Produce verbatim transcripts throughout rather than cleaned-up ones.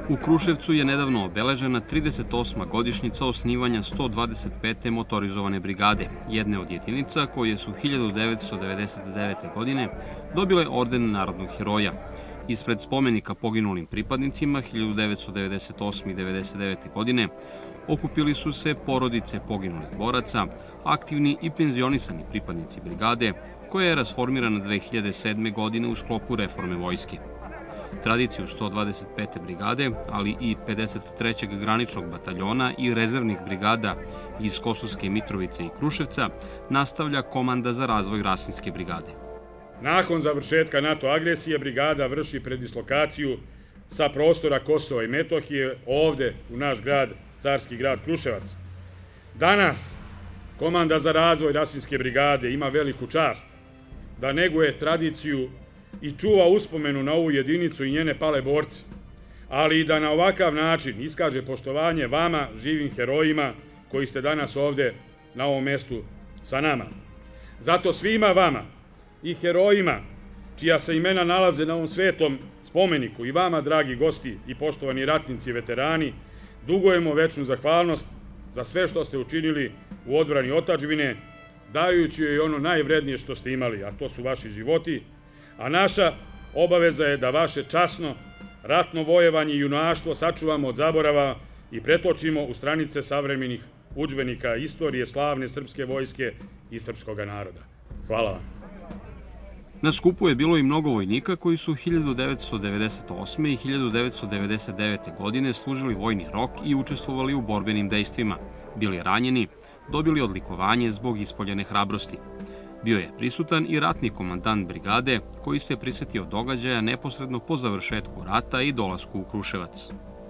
U Kruševcu je nedavno obeležena trideset osma godišnjica osnivanja sto dvadeset pete motorizovane brigade, jedne od jedinica koje su hiljadu devetsto devedeset devete. godine dobile orden narodnog heroja. Ispred spomenika poginulim pripadnicima hiljadu devetsto devedeset osme i devedeset devete. godine okupili su se porodice poginulih boraca, aktivni i penzionisani pripadnici brigade, koja je rasformirana dve hiljade sedme. godine u sklopu reforme vojske. Tradiciju sto dvadeset pete. brigade, ali i pedeset trećeg graničnog bataljona i rezervnih brigada iz Kosovske Mitrovice i Kruševca nastavlja Komanda za razvoj Rasinske brigade. Nakon završetka NATO agresije, brigada vrši predislokaciju sa prostora Kosova i Metohije ovde u naš grad, carski grad Kruševac. Danas Komanda za razvoj Rasinske brigade ima veliku čast da neguje tradiciju i čuva uspomenu na ovu jedinicu i njene pale borce, ali i da na ovakav način iskaže poštovanje vama, živim herojima, koji ste danas ovde na ovom mestu sa nama. Zato svima vama i herojima, čija se imena nalaze na ovom svetom spomeniku, i vama, dragi gosti i poštovani ratnici i veterani, dugujemo večnu zahvalnost za sve što ste učinili u odbrani otadžbine, dajući joj ono najvrednije što ste imali, a to su vaši životi, a naša obaveza je da vaše časno, ratno vojevanje i junaštvo sačuvamo od zaborava i pretočimo u stranice savremenih udžbenika istorije slavne srpske vojske i srpskog naroda. Hvala vam. Na skupu je bilo i mnogo vojnika koji su hiljadu devetsto devedeset osme. i hiljadu devetsto devedeset devete. godine služili vojni rok i učestvovali u borbenim dejstvima, bili ranjeni, dobili odlikovanje zbog ispoljene hrabrosti. Bio je prisutan i ratni komandant brigade, koji se prisetio događaja neposredno po završetku rata i dolasku u Kruševac.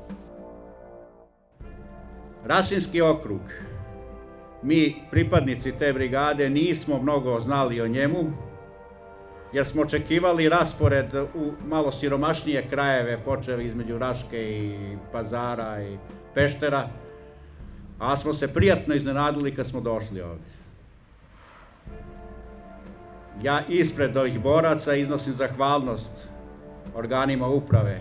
Rasinski okrug. Mi, pripadnici te brigade, nismo mnogo znali o njemu, jer smo očekivali raspored u malo siromašnije krajeve, počeli između Raške i Pazara i Peštera, a smo se prijatno iznenadili kad smo došli ovde. Ja ispred ovih boraca iznosim zahvalnost organima uprave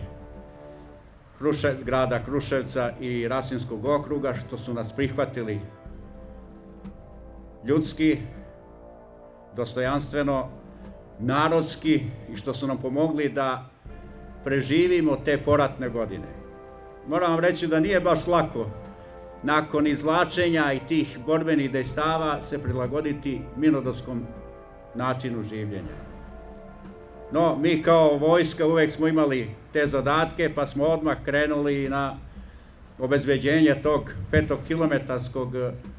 grada Kruševca i Rasinskog okruga što su nas prihvatili ljudski, dostojanstveno, narodski i što su nam pomogli da preživimo te poratne godine. Moram vam reći da nije baš lako nakon izvlačenja i tih borbenih dejstava se prilagoditi mirnodopskom načinu življenja. No, mi kao vojska uvek smo imali te zadatke, pa smo odmah krenuli na obezbeđenje tog petokilometarskog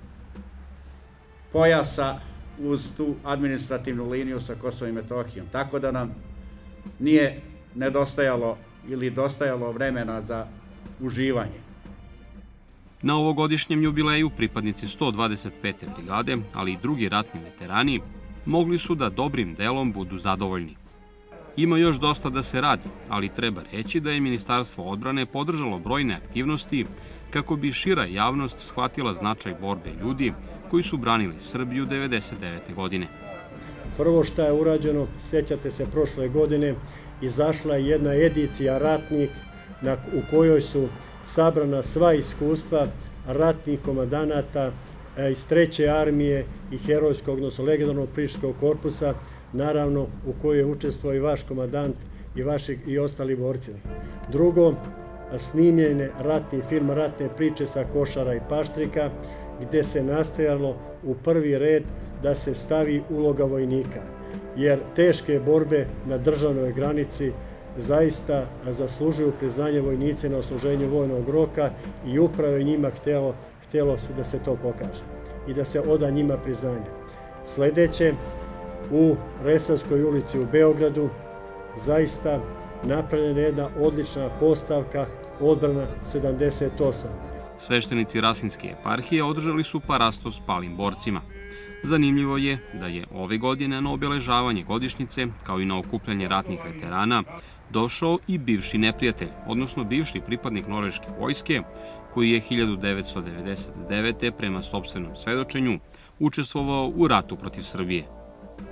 pojasa uz tu administrativnu liniju sa Kosovom i Metohijom. Tako da nam nije nedostajalo ili dostajalo vremena za uživanje. Na ovogodišnjem jubileju pripadnici sto dvadeset pete. brigade, ali i drugi ratni veterani, mogli su da dobrim delom budu zadovoljni. Ima još dosta da se radi, ali treba reći da je Ministarstvo odbrane podržalo brojne aktivnosti kako bi šira javnost shvatila značaj borbe ljudi koji su branili Srbiju devedeset devete. godine. Prvo što je urađeno, sjećate se, prošle godine izašla je jedna edicija Ratnik u kojoj su sabrana sva iskustva ratnih komandanata iz treće armije i herojskog, odnosno legendarnog Priškog korpusa, naravno u kojoj je učestvovao i vaš komandant i vaši i ostali borci. Drugo, snimljene ratni film, ratne priče sa Košara i Paštrika, gde se nastojalo u prvi red da se stavi uloga vojnika, jer teške borbe na državnoj granici zaista zaslužuju priznanje vojnice na odsluženju vojnog roka i upravo je njima htjelo htjelo se da se to pokaže i da se oda njima priznanje. Sledeće, u Resavskoj ulici u Beogradu zaista napravljena jedna odlična postavka odbrana sedamdeset osam. Sveštenici Rasinske eparhije održali su parastos palim borcima. Zanimljivo je da je ove godine na obeležavanje godišnjice, kao i na okupljanje ratnih veterana, došao i bivši neprijatelj, odnosno bivši pripadnik norveške vojske, koji je hiljadu devetsto devedeset devete. prema sopstvenom svedočenju učestvovao u ratu protiv Srbije.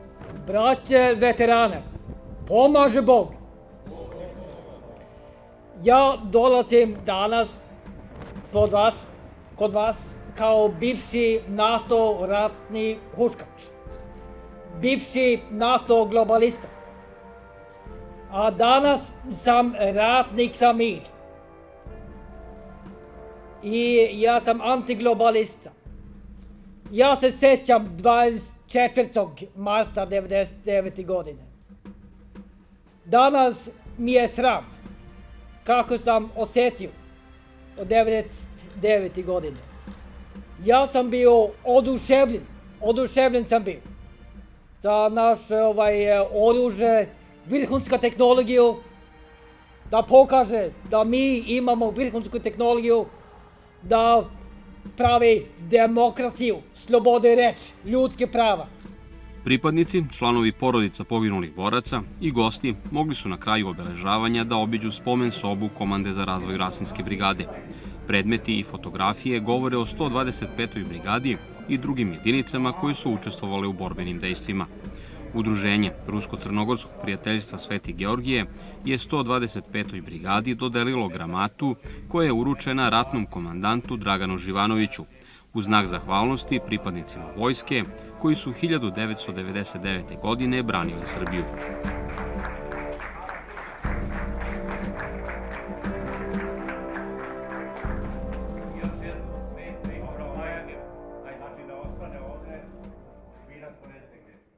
Braće veterane, pomaže Bog! Ja dolazim danas pod vas, kod vas kao bivši NATO ratni huškač, bivši NATO globalista. A danas sam ratnik za mir. I ja sam antiglobalista. Ja se sjećam dvadeset četvrtog marta devedeset devete. godine. Danas mi je sram kako sam osjetio od devedeset devete. godine. Ja sam bio oduševljen, oduševljen sam bio za naše ovaj, oružje, vrhunska tehnologiju, da pokaže da mi imamo vrhunsku tehnologiju, da pravi demokratiju, slobode reči, ljudske prava. Pripadnici, članovi porodica poginulih boraca i gosti mogli su na kraju obeležavanja da obiđu spomen sobu Komande za razvoj Rasinske brigade. Predmeti i fotografije govore o sto dvadeset petoj brigadi i drugim jedinicama koji su učestvovali u borbenim dejstvima. Udruženje Rusko-Crnogorskog prijateljstva Sveti Georgije je sto dvadeset petoj brigadi dodelilo gramatu koja je uručena ratnom komandantu Draganu Živanoviću u znak zahvalnosti pripadnicima vojske koji su hiljadu devetsto devedeset devete. godine branili Srbiju.